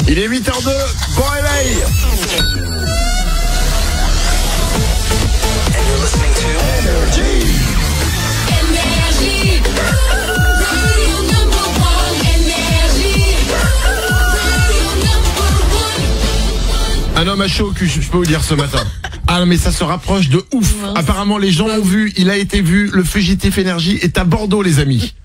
Il est 8h02, bon réveil. Un homme a chaud au cul, je peux vous dire ce matin. Ah mais ça se rapproche de ouf. Apparemment les gens ont vu, il a été vu, le fugitif énergie est à Bordeaux les amis.